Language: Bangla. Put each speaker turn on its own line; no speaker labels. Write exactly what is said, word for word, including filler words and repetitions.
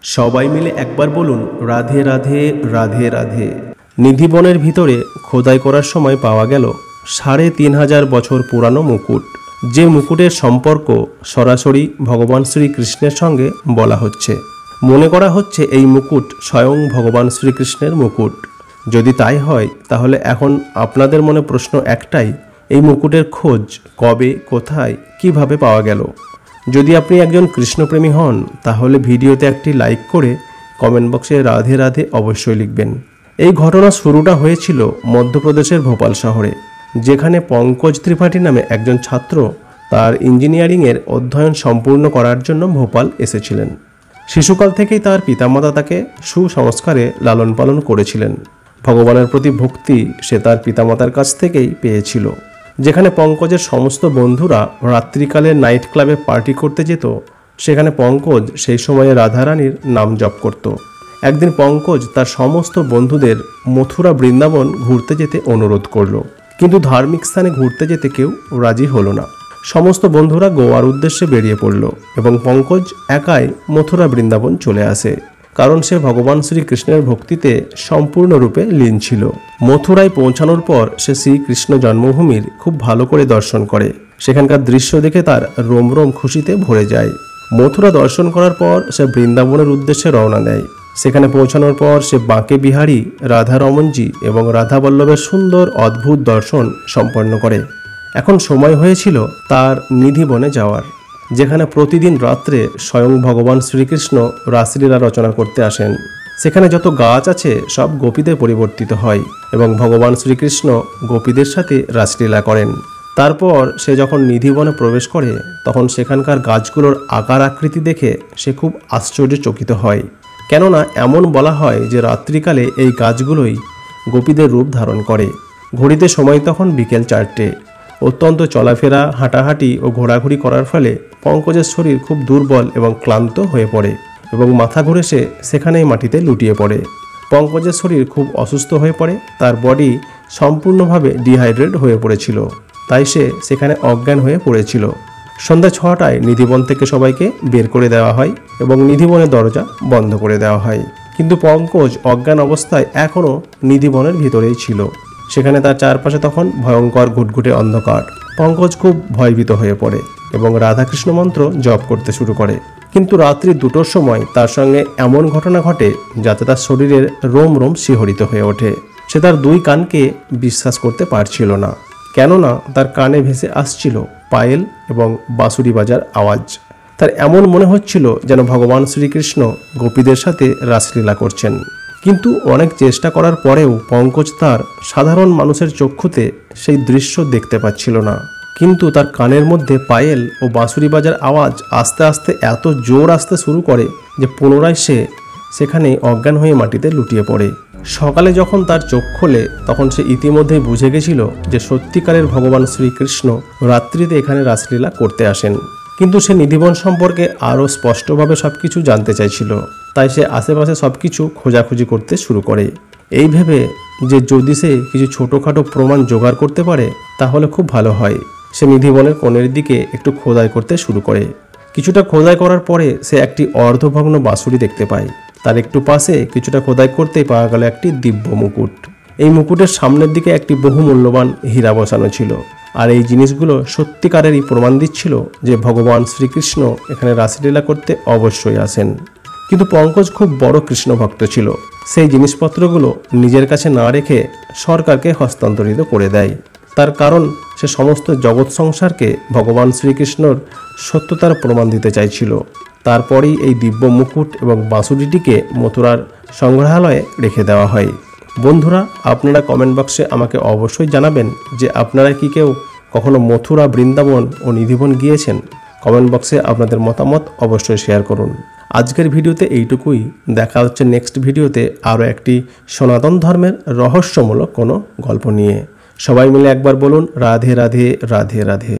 সবাই মিলে একবার বলুন রাধে রাধে রাধে রাধে। নিধিবনের ভিতরে খোদাই করার সময় পাওয়া গেল সাড়ে তিন হাজার বছর পুরানো মুকুট, যে মুকুটের সম্পর্ক সরাসরি ভগবান শ্রীকৃষ্ণের সঙ্গে বলা হচ্ছে। মনে করা হচ্ছে এই মুকুট স্বয়ং ভগবান শ্রীকৃষ্ণের মুকুট। যদি তাই হয় তাহলে এখন আপনাদের মনে প্রশ্ন একটাই, এই মুকুটের খোঁজ কবে, কোথায়, কিভাবে পাওয়া গেল? যদি আপনি একজন কৃষ্ণপ্রেমী হন তাহলে ভিডিওতে একটি লাইক করে কমেন্ট বক্সে রাধে রাধে অবশ্যই লিখবেন। এই ঘটনা শুরুটা হয়েছিল মধ্যপ্রদেশের ভোপাল শহরে, যেখানে পঙ্কজ ত্রিপাঠী নামে একজন ছাত্র তার ইঞ্জিনিয়ারিংয়ের অধ্যয়ন সম্পূর্ণ করার জন্য ভোপাল এসেছিলেন। শিশুকাল থেকেই তার পিতামাতা তাকে সুসংস্কারে লালন পালন করেছিলেন। ভগবানের প্রতি ভক্তি সে তার পিতামাতার কাছ থেকেই পেয়েছিল। যেখানে পঙ্কজের সমস্ত বন্ধুরা রাত্রিকালে নাইট ক্লাবে পার্টি করতে যেত, সেখানে পঙ্কজ সেই সময়ে রাধারানীর নাম জপ করত। একদিন পঙ্কজ তার সমস্ত বন্ধুদের মথুরা বৃন্দাবন ঘুরতে যেতে অনুরোধ করল, কিন্তু ধার্মিক স্থানে ঘুরতে যেতে কেউ রাজি হলো না। সমস্ত বন্ধুরা গোয়ার উদ্দেশ্যে বেরিয়ে পড়ল এবং পঙ্কজ একাই মথুরা বৃন্দাবন চলে আসে, কারণ সে ভগবান শ্রীকৃষ্ণের ভক্তিতে সম্পূর্ণরূপে লীন ছিল। মথুরায় পৌঁছানোর পর সে শ্রীকৃষ্ণ জন্মভূমির খুব ভালো করে দর্শন করে। সেখানকার দৃশ্য দেখে তার রোম রোম খুশিতে ভরে যায়। মথুরা দর্শন করার পর সে বৃন্দাবনের উদ্দেশ্যে রওনা দেয়। সেখানে পৌঁছানোর পর সে বাঁকে বিহারী, রাধা রমনজি এবং রাধা বল্লভের সুন্দর অদ্ভুত দর্শন সম্পন্ন করে। এখন সময় হয়েছিল তার নিধিবনে যাওয়ার, যেখানে প্রতিদিন রাত্রে স্বয়ং ভগবান শ্রীকৃষ্ণ রাসলীলা রচনা করতে আসেন। সেখানে যত গাছ আছে সব গোপীতে পরিবর্তিত হয় এবং ভগবান শ্রীকৃষ্ণ গোপীদের সাথে রাসলীলা করেন। তারপর সে যখন নিধিবনে প্রবেশ করে তখন সেখানকার গাছগুলোর আকার আকৃতি দেখে সে খুব আশ্চর্যচকিত হয়। কেননা এমন বলা হয় যে রাত্রিকালে এই গাছগুলোই গোপীদের রূপ ধারণ করে। ঘড়িতে সময় তখন বিকেল চারটে। অত্যন্ত চলাফেরা, হাঁটাহাঁটি ও ঘোরাঘুরি করার ফলে পঙ্কজের শরীর খুব দুর্বল এবং ক্লান্ত হয়ে পড়ে এবং মাথা ঘুরে সে সেখানেই মাটিতে লুটিয়ে পড়ে। পঙ্কজের শরীর খুব অসুস্থ হয়ে পড়ে, তার বডি সম্পূর্ণভাবে ডিহাইড্রেট হয়ে পড়েছিল, তাই সে সেখানে অজ্ঞান হয়ে পড়েছিল। সন্ধ্যা ছটায় নিধিবন থেকে সবাইকে বের করে দেওয়া হয় এবং নিধিবনের দরজা বন্ধ করে দেওয়া হয়, কিন্তু পঙ্কজ অজ্ঞান অবস্থায় এখনও নিধিবনের ভিতরেই ছিল। সেখানে তার চারপাশে তখন ভয়ঙ্কর ঘুটঘুটে অন্ধকার। পঙ্কজ খুব ভয়ভীত হয়ে পড়ে এবং রাধাকৃষ্ণ মন্ত্র জপ করতে শুরু করে। কিন্তু রাত্রি দুটোর সময় তার সঙ্গে এমন ঘটনা ঘটে যাতে তার শরীরের রোম রোম শিহরিত হয়ে ওঠে। সে তার দুই কানকে বিশ্বাস করতে পারছিল না, কেননা তার কানে ভেসে আসছিল পায়েল এবং বাঁশুরি বাজার আওয়াজ। তার এমন মনে হচ্ছিল যেন ভগবান শ্রীকৃষ্ণ গোপীদের সাথে রাসলীলা করছেন। কিন্তু অনেক চেষ্টা করার পরেও পঙ্কজ তার সাধারণ মানুষের চক্ষুতে সেই দৃশ্য দেখতে পাচ্ছিল না। কিন্তু তার কানের মধ্যে পায়েল ও বাঁশুরি বাজার আওয়াজ আস্তে আস্তে এত জোর আসতে শুরু করে যে পুনরায় সে সেখানে অজ্ঞান হয়ে মাটিতে লুটিয়ে পড়ে। সকালে যখন তার চোখ খোলে তখন সে ইতিমধ্যেই বুঝে গেছিল যে সত্যিকারের ভগবান শ্রীকৃষ্ণ রাত্রিতে এখানে রাসলীলা করতে আসেন। কিন্তু সে নিধিবন সম্পর্কে আরও স্পষ্টভাবে সব কিছু জানতে চাইছিল, তাই সে আশেপাশে সব কিছু খোঁজাখুঁজি করতে শুরু করে, এই ভেবে যে যদি সে কিছু ছোটোখাটো প্রমাণ জোগাড় করতে পারে তাহলে খুব ভালো হয়। সে নিধিবনের কোণের দিকে একটু খোদাই করতে শুরু করে। কিছুটা খোদাই করার পরে সে একটি অর্ধভগ্ন বাঁশুরি দেখতে পায়। তার একটু পাশে কিছুটা খোদাই করতেই পাওয়া গেল একটি দিব্য মুকুট। এই মুকুটের সামনের দিকে একটি বহু মূল্যবান হীরা বসানো ছিল, আর এই জিনিসগুলো সত্যিকারেরই প্রমাণ দিচ্ছিল যে ভগবান শ্রীকৃষ্ণ এখানে রাসলীলা করতে অবশ্যই আসেন। কিন্তু পঙ্কজ খুব বড় কৃষ্ণ ভক্ত ছিল। সেই জিনিসপত্রগুলো নিজের কাছে না রেখে সরকারকে হস্তান্তরিত করে দেয়। তার কারণ সে সমস্ত জগৎ সংসারকে ভগবান শ্রীকৃষ্ণর সত্যতার প্রমাণ দিতে চাইছিল। তারপরেই এই দিব্য মুকুট এবং বাঁশুরিটিকে মথুরার সংগ্রহালয়ে রেখে দেওয়া হয়। বন্ধুরা, আপনারা কমেন্ট বক্সে আমাকে অবশ্যই জানাবেন যে আপনারা কি কেউ কখনো মথুরা, বৃন্দাবন ও নিধিবন গিয়েছেন। কমেন্ট বক্সে আপনাদের মতামত অবশ্যই শেয়ার করুন। আজকের ভিডিওতে এইটুকুই। দেখা হচ্ছে নেক্সট ভিডিওতে আরও একটি সনাতন ধর্মের রহস্যমূলক কোনো গল্প নিয়ে। সবাই মিলে একবার বলুন রাধে রাধে রাধে রাধে।